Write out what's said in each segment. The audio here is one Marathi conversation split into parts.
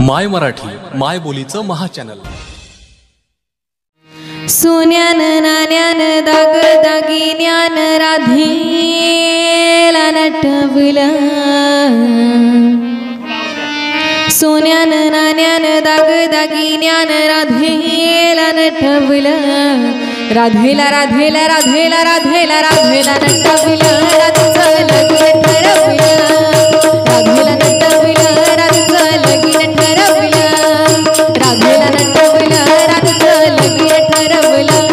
माय मराठी माय बोलीचं महाचॅनल. सोन्यान नाण्यान दाग दागिन्यान राधेला नटविलं. सोन्यान नाण्यान दाग दागिन्यान राधेला नटविलं. राधेला राधेला राधेला राधेला राधेला नटविलं. राधेचं लगीन ठरविलं. राधेला नटविलं. राधेचं लगीन ठरविलं. राधेला नटविलं. राधेचं लगीन ठरविलं.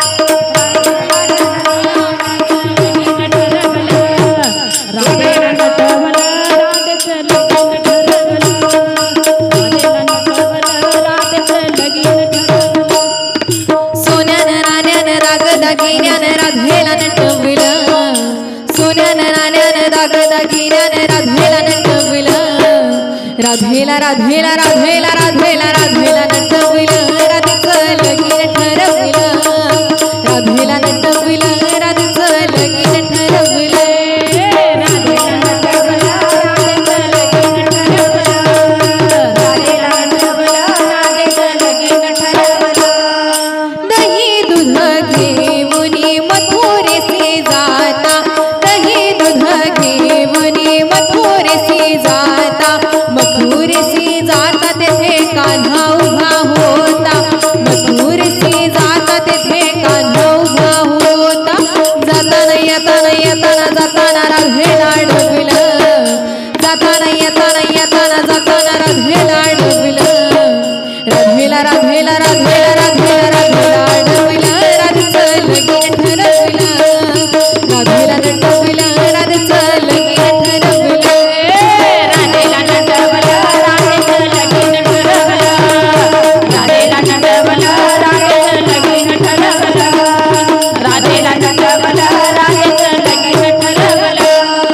सोन्यानं नाण्यानं दाग दागिन्यानं राधेला नटविलं. सोन्यानं नाण्यानं दाग दागिन्यानं राधेला नटविलं. राधेला राधेला राधेला राधेला राधेला नटविलं. राधेचं लगीन ठरविलं. राधेला नटविलं. राधेचं लगीन ठरविलं. राधेला नटविलं. राधेचं लगीन ठरविलं. राधेला नटविलं. राधेचं लगीन ठरविलं. दही दूध घेऊनी मथुरेसी जाता. दही दूध घेऊनी मथुरेसी जाता. मथुरेसी जाता तेथे कान्हा उभा होता. मथुरेसी जाता तेथे कान्हा उभा होता. जाताना येताना येताना जाताना राधेला डोबिलं. जाताना येताना येताना जाताना राधेला डोबिलं. राधेला राधेला राधेला राधेला राधेला डोबिलं. राधेचं लगीन ठरविलं. राधेला नटविलं. राधेचं लगीन ठरविलं. राधेला नटवलं. राधेचं लगीन ठरवलं. राधेला नटवलं. राधेचं लगीन ठरवलं. राधेला नटवलं. राधेचं लगीन ठरवलं.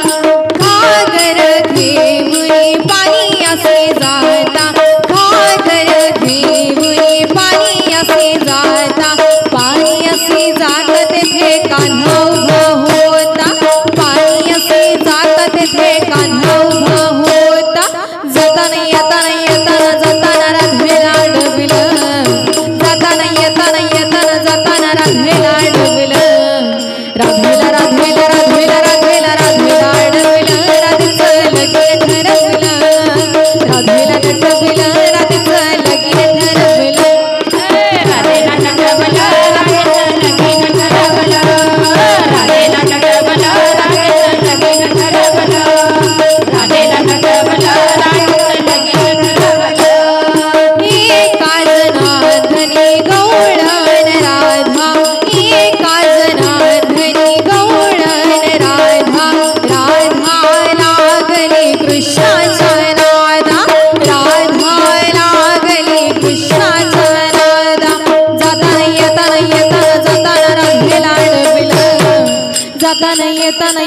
घागर घेऊनी पाणी असे जाता. घागर घेऊनी पाणी असे जाता. पाणी असे जाता तेथे कान्हा उभा होता. पाणी असे जाता तेथे कान्हा उभा होता. जाताना येताना येताना जाताना राधेला डोबिलं. जाताना येताना येताना जाताना राधेला डोबिलं. राधेला राधेला राधेला राधेला राधेला डोबिलं. राधेचं लगीन ठरविलं. राधेला नटविलं. राधेचं लगीन ठरविलं. राधेला नटवलं. राधेचं लगीन ठरवलं. राधेला नटवलं. राधेचं लगीन ठरवलं. राधेला नटवलं. राधेचं लगीन ठरवलं. एका जनार्दनी गवळण राधा. एका जनार्दनी गवळण राधा. राधा लागली कृष्णाच्या नादा. राधा लागली कृष्णाच्या नादा. जाताना येताना येताना जाताना राधेला डोबिलं. जाताना येताना